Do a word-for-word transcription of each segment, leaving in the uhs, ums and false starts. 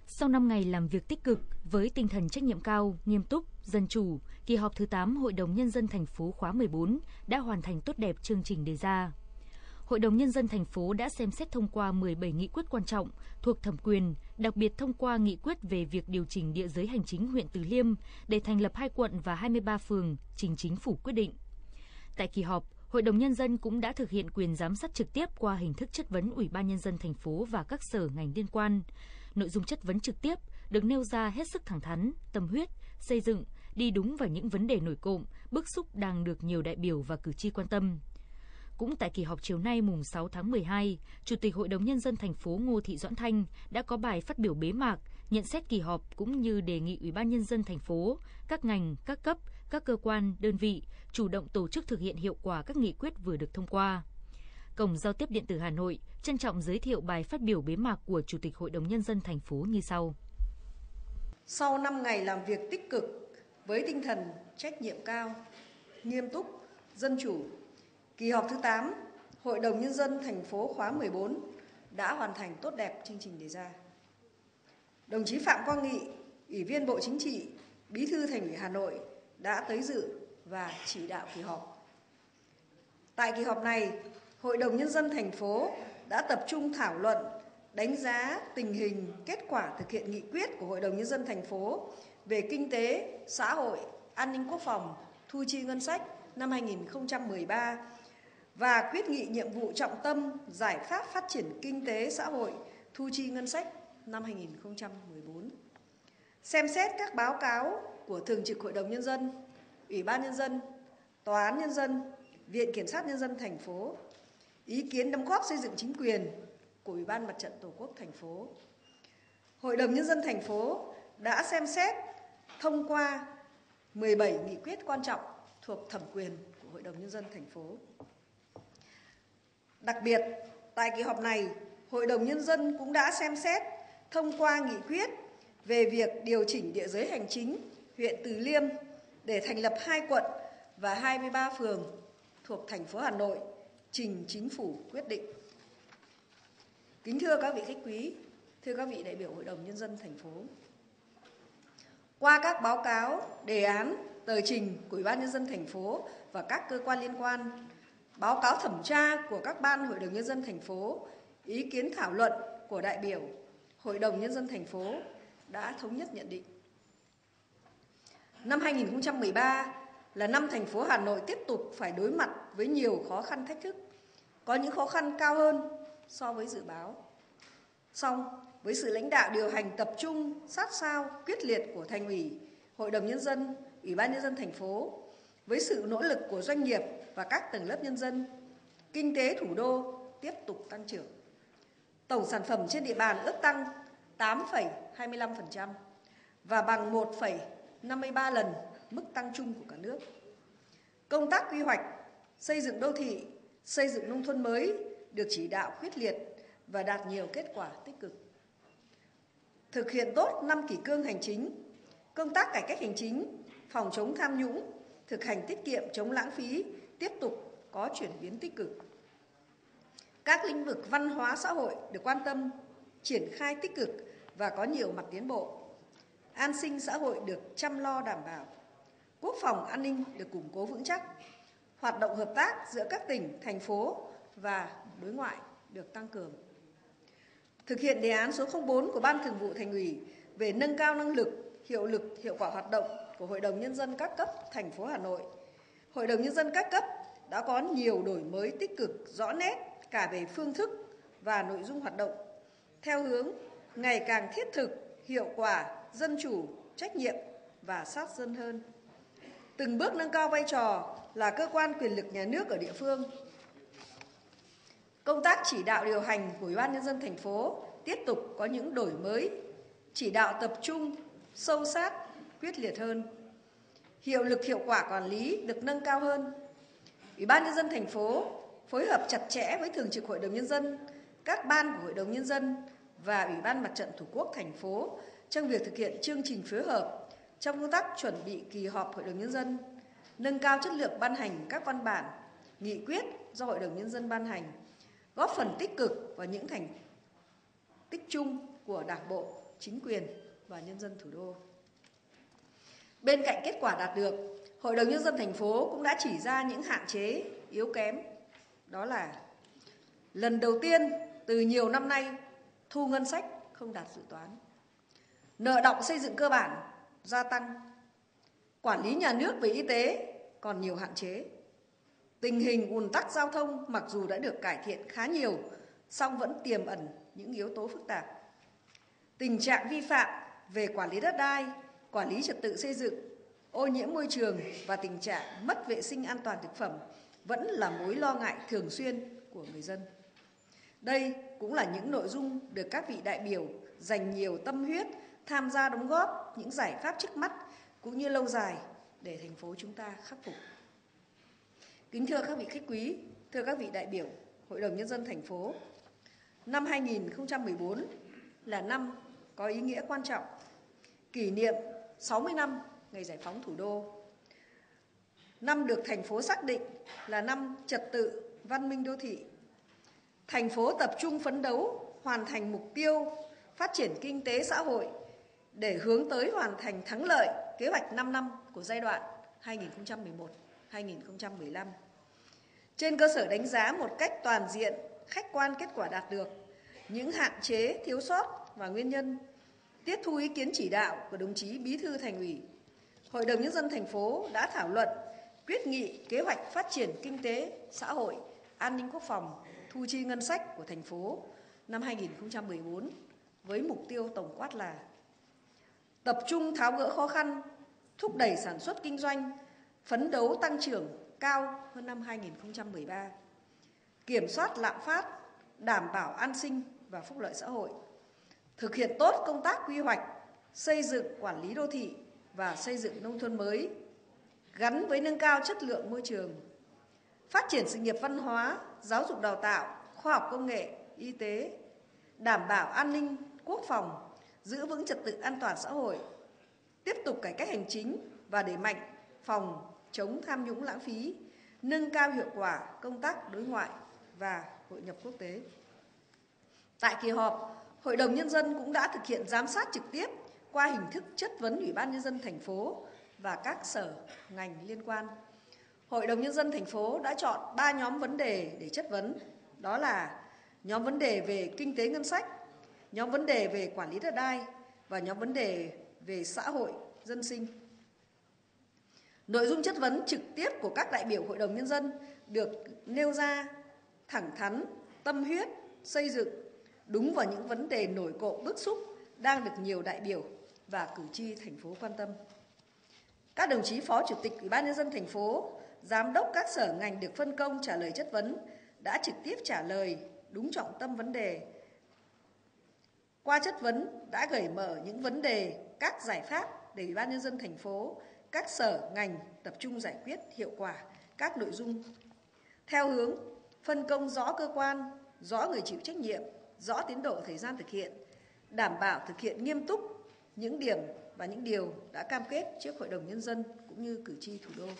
Sau năm ngày làm việc tích cực với tinh thần trách nhiệm cao, nghiêm túc, dân chủ, kỳ họp thứ tám Hội đồng Nhân dân thành phố khóa mười bốn đã hoàn thành tốt đẹp chương trình đề ra. Hội đồng Nhân dân thành phố đã xem xét thông qua mười bảy nghị quyết quan trọng thuộc thẩm quyền, đặc biệt thông qua nghị quyết về việc điều chỉnh địa giới hành chính huyện Từ Liêm để thành lập hai quận và hai mươi ba phường, trình Chính phủ quyết định. Tại kỳ họp, Hội đồng Nhân dân cũng đã thực hiện quyền giám sát trực tiếp qua hình thức chất vấn Ủy ban Nhân dân thành phố và các sở ngành liên quan. Nội dung chất vấn trực tiếp được nêu ra hết sức thẳng thắn, tâm huyết, xây dựng, đi đúng vào những vấn đề nổi cộm, bức xúc đang được nhiều đại biểu và cử tri quan tâm. Cũng tại kỳ họp chiều nay mùng sáu tháng mười hai, Chủ tịch Hội đồng Nhân dân thành phố Ngô Thị Doãn Thanh đã có bài phát biểu bế mạc, nhận xét kỳ họp cũng như đề nghị Ủy ban Nhân dân thành phố, các ngành, các cấp, các cơ quan, đơn vị chủ động tổ chức thực hiện hiệu quả các nghị quyết vừa được thông qua. Cổng Giao tiếp Điện tử Hà Nội trân trọng giới thiệu bài phát biểu bế mạc của Chủ tịch Hội đồng Nhân dân thành phố như sau. Sau năm ngày làm việc tích cực với tinh thần trách nhiệm cao, nghiêm túc, dân chủ, kỳ họp thứ tám Hội đồng Nhân dân thành phố khóa mười bốn đã hoàn thành tốt đẹp chương trình đề ra. Đồng chí Phạm Quang Nghị, Ủy viên Bộ Chính trị, Bí thư Thành ủy Hà Nội đã tới dự và chỉ đạo kỳ họp. Tại kỳ họp này, Hội đồng Nhân dân thành phố đã tập trung thảo luận, đánh giá tình hình, kết quả thực hiện nghị quyết của Hội đồng Nhân dân thành phố về kinh tế, xã hội, an ninh quốc phòng, thu chi ngân sách năm hai nghìn không trăm mười ba và quyết nghị nhiệm vụ trọng tâm giải pháp phát triển kinh tế xã hội, thu chi ngân sách năm hai nghìn không trăm mười bốn. Xem xét các báo cáo của Thường trực Hội đồng Nhân dân, Ủy ban Nhân dân, Tòa án Nhân dân, Viện Kiểm sát Nhân dân thành phố, ý kiến đóng góp xây dựng chính quyền của Ủy ban Mặt trận Tổ quốc thành phố. Hội đồng Nhân dân thành phố đã xem xét thông qua mười bảy nghị quyết quan trọng thuộc thẩm quyền của Hội đồng Nhân dân thành phố. Đặc biệt, tại kỳ họp này, Hội đồng Nhân dân cũng đã xem xét thông qua nghị quyết về việc điều chỉnh địa giới hành chính huyện Từ Liêm để thành lập hai quận và hai mươi ba phường thuộc thành phố Hà Nội, trình Chính phủ quyết định. Kính thưa các vị khách quý, thưa các vị đại biểu Hội đồng Nhân dân thành phố. Qua các báo cáo, đề án, tờ trình của Ủy ban Nhân dân thành phố và các cơ quan liên quan, báo cáo thẩm tra của các ban Hội đồng Nhân dân thành phố, ý kiến thảo luận của đại biểu Hội đồng Nhân dân thành phố đã thống nhất nhận định. Năm hai nghìn không trăm mười ba là năm thành phố Hà Nội tiếp tục phải đối mặt với nhiều khó khăn thách thức, có những khó khăn cao hơn so với dự báo. Song, với sự lãnh đạo điều hành tập trung, sát sao, quyết liệt của Thành ủy, Hội đồng Nhân dân, Ủy ban Nhân dân thành phố, với sự nỗ lực của doanh nghiệp và các tầng lớp nhân dân, kinh tế thủ đô tiếp tục tăng trưởng. Tổng sản phẩm trên địa bàn ước tăng tám phẩy hai mươi lăm phần trăm và bằng một phẩy năm mươi ba lần mức tăng chung của cả nước. Công tác quy hoạch, xây dựng đô thị, xây dựng nông thôn mới được chỉ đạo quyết liệt và đạt nhiều kết quả tích cực. Thực hiện tốt năm kỷ cương hành chính, công tác cải cách hành chính, phòng chống tham nhũng, thực hành tiết kiệm chống lãng phí tiếp tục có chuyển biến tích cực. Các lĩnh vực văn hóa xã hội được quan tâm, triển khai tích cực và có nhiều mặt tiến bộ. An sinh xã hội được chăm lo đảm bảo. Quốc phòng an ninh được củng cố vững chắc. Hoạt động hợp tác giữa các tỉnh, thành phố và đối ngoại được tăng cường. Thực hiện đề án số không bốn của Ban Thường vụ Thành ủy về nâng cao năng lực, hiệu lực, hiệu quả hoạt động của Hội đồng Nhân dân các cấp thành phố Hà Nội. Hội đồng Nhân dân các cấp đã có nhiều đổi mới tích cực, rõ nét cả về phương thức và nội dung hoạt động, theo hướng ngày càng thiết thực, hiệu quả, dân chủ, trách nhiệm và sát dân hơn. Từng bước nâng cao vai trò là cơ quan quyền lực nhà nước ở địa phương. Công tác chỉ đạo điều hành của Ủy ban Nhân dân thành phố tiếp tục có những đổi mới, chỉ đạo tập trung, sâu sát, quyết liệt hơn. Hiệu lực hiệu quả quản lý được nâng cao hơn. Ủy ban Nhân dân thành phố phối hợp chặt chẽ với Thường trực Hội đồng Nhân dân, các ban của Hội đồng Nhân dân và Ủy ban Mặt trận Tổ quốc thành phố trong việc thực hiện chương trình phối hợp trong công tác chuẩn bị kỳ họp Hội đồng Nhân dân, nâng cao chất lượng ban hành các văn bản, nghị quyết do Hội đồng Nhân dân ban hành, góp phần tích cực vào những thành tích chung của Đảng bộ, chính quyền và nhân dân thủ đô. Bên cạnh kết quả đạt được, Hội đồng Nhân dân thành phố cũng đã chỉ ra những hạn chế, yếu kém. Đó là lần đầu tiên từ nhiều năm nay, thu ngân sách không đạt dự toán. Nợ đọng xây dựng cơ bản gia tăng. Quản lý nhà nước về y tế còn nhiều hạn chế. Tình hình ùn tắc giao thông mặc dù đã được cải thiện khá nhiều, song vẫn tiềm ẩn những yếu tố phức tạp. Tình trạng vi phạm về quản lý đất đai, quản lý trật tự xây dựng, ô nhiễm môi trường và tình trạng mất vệ sinh an toàn thực phẩm vẫn là mối lo ngại thường xuyên của người dân. Đây cũng là những nội dung được các vị đại biểu dành nhiều tâm huyết tham gia đóng góp những giải pháp trước mắt cũng như lâu dài để thành phố chúng ta khắc phục. Kính thưa các vị khách quý, thưa các vị đại biểu Hội đồng Nhân dân thành phố, năm hai nghìn không trăm mười bốn là năm có ý nghĩa quan trọng, kỷ niệm sáu mươi năm ngày giải phóng thủ đô. Năm được thành phố xác định là năm trật tự văn minh đô thị. Thành phố tập trung phấn đấu hoàn thành mục tiêu phát triển kinh tế xã hội để hướng tới hoàn thành thắng lợi kế hoạch năm năm của giai đoạn hai nghìn không trăm mười một đến hai nghìn không trăm mười lăm. Trên cơ sở đánh giá một cách toàn diện, khách quan kết quả đạt được, những hạn chế, thiếu sót và nguyên nhân, tiếp thu ý kiến chỉ đạo của đồng chí Bí thư Thành ủy, Hội đồng Nhân dân thành phố đã thảo luận quyết nghị kế hoạch phát triển kinh tế, xã hội, an ninh quốc phòng, thu chi ngân sách của thành phố năm hai nghìn không trăm mười bốn với mục tiêu tổng quát là tập trung tháo gỡ khó khăn, thúc đẩy sản xuất kinh doanh, phấn đấu tăng trưởng cao hơn năm hai nghìn không trăm mười ba, kiểm soát lạm phát, đảm bảo an sinh và phúc lợi xã hội, thực hiện tốt công tác quy hoạch, xây dựng quản lý đô thị và xây dựng nông thôn mới, gắn với nâng cao chất lượng môi trường, phát triển sự nghiệp văn hóa, giáo dục đào tạo, khoa học công nghệ, y tế, đảm bảo an ninh, quốc phòng, giữ vững trật tự an toàn xã hội, tiếp tục cải cách hành chính và đẩy mạnh phòng chống tham nhũng lãng phí, nâng cao hiệu quả công tác đối ngoại và hội nhập quốc tế. Tại kỳ họp, Hội đồng Nhân dân cũng đã thực hiện giám sát trực tiếp qua hình thức chất vấn Ủy ban Nhân dân thành phố và các sở ngành liên quan. Hội đồng Nhân dân thành phố đã chọn ba nhóm vấn đề để chất vấn, đó là nhóm vấn đề về kinh tế ngân sách, nhóm vấn đề về quản lý đất đai và nhóm vấn đề về xã hội, dân sinh. Nội dung chất vấn trực tiếp của các đại biểu Hội đồng Nhân dân được nêu ra thẳng thắn, tâm huyết, xây dựng, đúng vào những vấn đề nổi cộm bức xúc đang được nhiều đại biểu và cử tri thành phố quan tâm. Các đồng chí Phó Chủ tịch Ủy ban Nhân dân thành phố, Giám đốc các sở ngành được phân công trả lời chất vấn đã trực tiếp trả lời đúng trọng tâm vấn đề. Qua chất vấn đã gợi mở những vấn đề, các giải pháp để Ủy ban Nhân dân thành phố, các sở ngành tập trung giải quyết hiệu quả các nội dung theo hướng phân công rõ cơ quan, rõ người chịu trách nhiệm, rõ tiến độ thời gian thực hiện, đảm bảo thực hiện nghiêm túc những điểm và những điều đã cam kết trước Hội đồng Nhân dân cũng như cử tri thủ đô.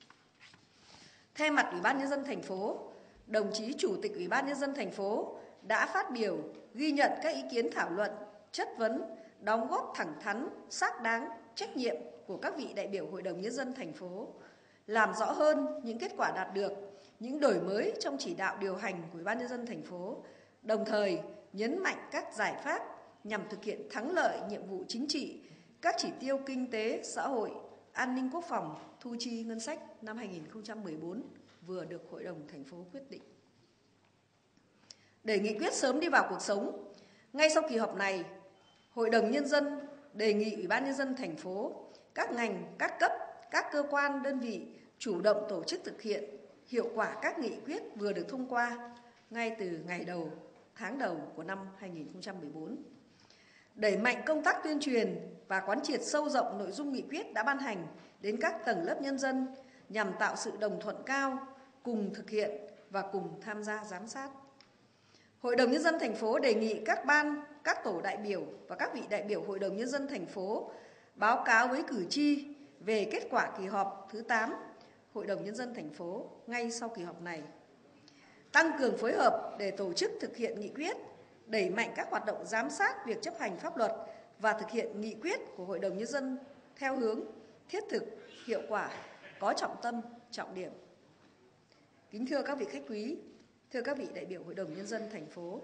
Thay mặt Ủy ban Nhân dân thành phố, đồng chí Chủ tịch Ủy ban Nhân dân thành phố đã phát biểu ghi nhận các ý kiến thảo luận, chất vấn, đóng góp thẳng thắn, xác đáng, trách nhiệm của các vị đại biểu Hội đồng Nhân dân thành phố, làm rõ hơn những kết quả đạt được, những đổi mới trong chỉ đạo điều hành của Ủy ban Nhân dân thành phố, đồng thời nhấn mạnh các giải pháp nhằm thực hiện thắng lợi nhiệm vụ chính trị, các chỉ tiêu kinh tế, xã hội, an ninh quốc phòng, thu chi ngân sách năm hai nghìn không trăm mười bốn vừa được Hội đồng thành phố quyết định. Để nghị quyết sớm đi vào cuộc sống, ngay sau kỳ họp này, Hội đồng Nhân dân đề nghị Ủy ban Nhân dân thành phố, các ngành, các cấp, các cơ quan, đơn vị chủ động tổ chức thực hiện hiệu quả các nghị quyết vừa được thông qua ngay từ ngày đầu, tháng đầu của năm hai nghìn không trăm mười bốn. Đẩy mạnh công tác tuyên truyền và quán triệt sâu rộng nội dung nghị quyết đã ban hành đến các tầng lớp nhân dân nhằm tạo sự đồng thuận cao, cùng thực hiện và cùng tham gia giám sát. Hội đồng Nhân dân thành phố đề nghị các ban, các tổ đại biểu và các vị đại biểu Hội đồng Nhân dân thành phố báo cáo với cử tri về kết quả kỳ họp thứ tám Hội đồng Nhân dân thành phố ngay sau kỳ họp này. Tăng cường phối hợp để tổ chức thực hiện nghị quyết, đẩy mạnh các hoạt động giám sát việc chấp hành pháp luật và thực hiện nghị quyết của Hội đồng Nhân dân theo hướng thiết thực, hiệu quả, có trọng tâm, trọng điểm. Kính thưa các vị khách quý, thưa các vị đại biểu Hội đồng Nhân dân thành phố,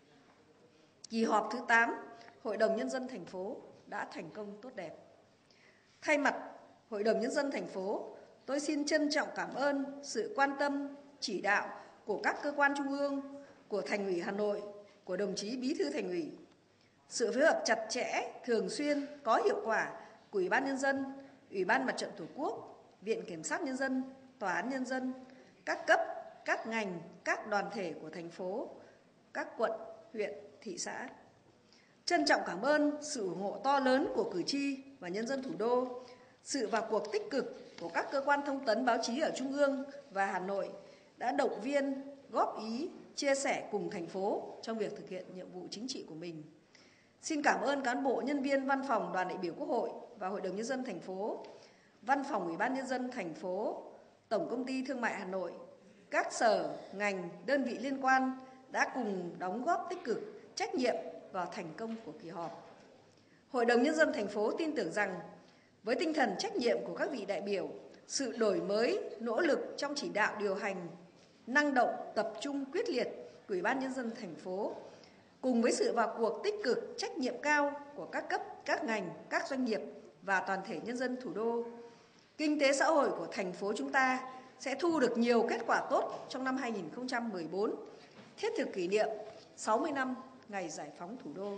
kỳ họp thứ tám Hội đồng Nhân dân thành phố đã thành công tốt đẹp. Thay mặt Hội đồng Nhân dân thành phố, tôi xin trân trọng cảm ơn sự quan tâm, chỉ đạo của các cơ quan trung ương, của Thành ủy Hà Nội, của đồng chí Bí thư Thành ủy, sự phối hợp chặt chẽ, thường xuyên, có hiệu quả của Ủy ban Nhân dân, Ủy ban Mặt trận Tổ quốc, Viện Kiểm sát Nhân dân, Tòa án Nhân dân, các cấp, các ngành, các đoàn thể của thành phố, các quận, huyện, thị xã. Trân trọng cảm ơn sự ủng hộ to lớn của cử tri và nhân dân thủ đô, sự vào cuộc tích cực của các cơ quan thông tấn báo chí ở Trung ương và Hà Nội đã động viên, góp ý, chia sẻ cùng thành phố trong việc thực hiện nhiệm vụ chính trị của mình. Xin cảm ơn cán bộ nhân viên Văn phòng Đoàn đại biểu Quốc hội và Hội đồng Nhân dân thành phố, Văn phòng Ủy ban Nhân dân thành phố, Tổng Công ty Thương mại Hà Nội, các sở, ngành, đơn vị liên quan đã cùng đóng góp tích cực, trách nhiệm vào thành công của kỳ họp. Hội đồng Nhân dân thành phố tin tưởng rằng với tinh thần trách nhiệm của các vị đại biểu, sự đổi mới, nỗ lực trong chỉ đạo điều hành, năng động, tập trung, quyết liệt của Ủy ban Nhân dân thành phố, cùng với sự vào cuộc tích cực, trách nhiệm cao của các cấp, các ngành, các doanh nghiệp và toàn thể nhân dân thủ đô, kinh tế xã hội của thành phố chúng ta sẽ thu được nhiều kết quả tốt trong năm hai nghìn không trăm mười bốn, thiết thực kỷ niệm sáu mươi năm ngày giải phóng thủ đô.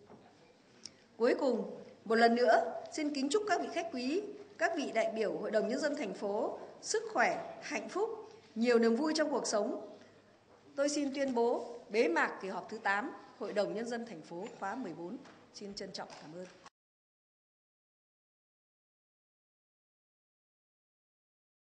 Cuối cùng, một lần nữa, xin kính chúc các vị khách quý, các vị đại biểu Hội đồng Nhân dân thành phố sức khỏe, hạnh phúc, nhiều niềm vui trong cuộc sống. Tôi xin tuyên bố bế mạc kỳ họp thứ tám Hội đồng Nhân dân thành phố khóa mười bốn. Xin trân trọng cảm ơn.